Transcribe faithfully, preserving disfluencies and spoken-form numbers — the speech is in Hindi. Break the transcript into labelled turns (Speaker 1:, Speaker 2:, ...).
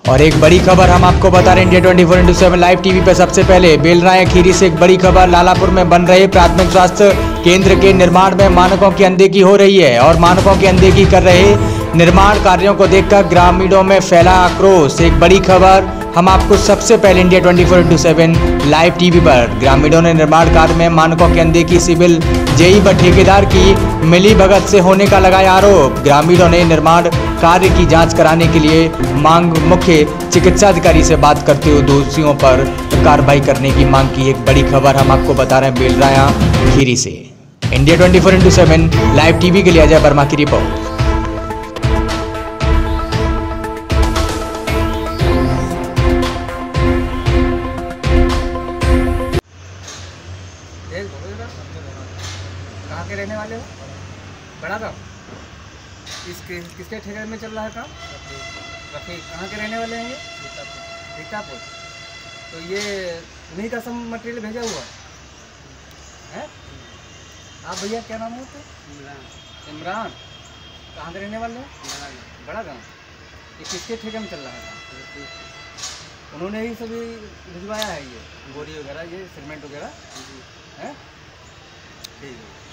Speaker 1: और एक बड़ी खबर हम आपको बता रहे हैं India twenty four into seven live TV पे सबसे पहले बेलराया खीरी से एक बड़ी खबर। लालापुर में बन रहे प्राथमिक स्वास्थ्य केंद्र के निर्माण में मानकों की अनदेखी हो रही है और मानकों की अनदेखी कर रहे निर्माण कार्यों को देखकर ग्रामीणों में फैला आक्रोश। एक बड़ी खबर हम आपको सबसे पहले India twenty four into seven live TV पर। ग्रामीणों ने निर्माण कार्य में मानकों की अनदेखी सिविल जेई व ठेकेदार की मिली भगत से होने का लगाया आरोप। ग्रामीणों ने निर्माण कार्य की जांच कराने के लिए मांग मुख्य चिकित्सा अधिकारी से बात करते हुए दोषियों पर कार्रवाई करने की मांग की। एक बड़ी खबर हम आपको बता रहे हैं बेलराया खीरी से। India twenty four into seven live TV के लिए अजय वर्मा की रिपोर्ट।
Speaker 2: कहाँ के रहने वाले हो? बड़ा गाँव। किस किसके ठेके में चल रहा है काम? रफीक। कहाँ के रहने वाले हैं ये? सीतापुर। तो ये उन्हीं का सब मटेरियल भेजा हुआ है? आप भैया क्या नाम है आपका? इमरान। इमरान। कहाँ के रहने वाले हैं? बड़ा गाँव। ये किसके ठेके में चल रहा है काम? उन्होंने ही सभी भिजवाया है ये बोरी वगैरह, ये सीमेंट वगैरह है? ठीक है।